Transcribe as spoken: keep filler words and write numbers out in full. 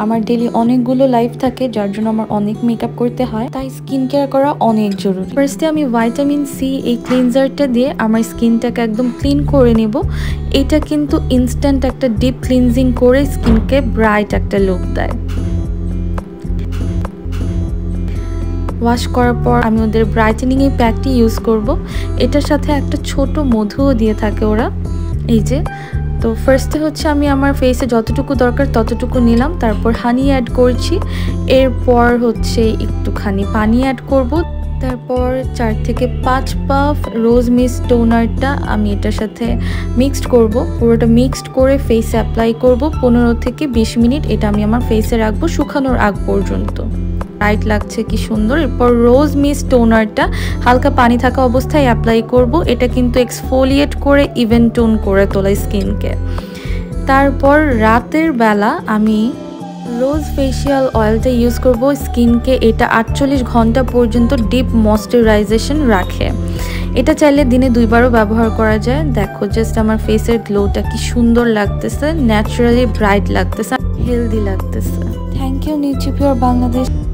আমার ডেলি অনেকগুলো লাইফ থাকে, যার জন্য আমার অনেক মেকআপ করতে হয়, তাই স্কিন কেয়ার করা অনেক জরুরি। ফার্স্টে আমি ভাইটামিন সি এই ক্লিনজারটা দিয়ে আমার স্কিনটাকে একদম ক্লিন করে নেব। এটা কিন্তু ইনস্ট্যান্ট একটা ডিপ ক্লিনজিং করে স্কিনকে ব্রাইট একটা লুক দেয়। ওয়াশ করার পর আমি ওদের ব্রাইটেনিং এই প্যাকটি ইউজ করব। এটার সাথে একটা ছোট মধুও দিয়ে থাকে ওরা, এই যে। তো ফার্স্টে হচ্ছে আমি আমার ফেসে যতটুকু দরকার ততটুকু নিলাম, তারপর হানি অ্যাড করছি, এরপর হচ্ছে একটুখানি পানি অ্যাড করব, তারপর চার থেকে পাঁচ পাফ রোজ মিস্ট টোনারটা আমি এটার সাথে মিক্সড করব। পুরোটা মিক্সড করে ফেসে অ্যাপ্লাই করব পনেরো থেকে বিশ মিনিট। এটা আমি আমার ফেসে রাখবো শুকানোর আগ পর্যন্ত। ব্রাইট লাগছে কি সুন্দর। এরপর রোজ মিস্ট টোনারটা হালকা পানি থাকা অবস্থায় অ্যাপ্লাই করব। এটা কিন্তু এক্সফোলিয়েট করে ইভেন টোন করে তোলা স্কিনকে। তারপর রাতের বেলা আমি রোজ ফেসিয়াল অয়েলটা ইউজ করব স্কিনকে। এটা আটচল্লিশ ঘন্টা পর্যন্ত ডিপ ময়শ্চারাইজেশন রাখে। এটা চাইলে দিনে দুইবারও ব্যবহার করা যায়। দেখো জাস্ট আমার ফেসের গ্লোটা কি সুন্দর লাগতেছে, ন্যাচারালি ব্রাইট লাগতেছে, হেলদি লাগতেছে। Thank you Nutripure Bangladesh.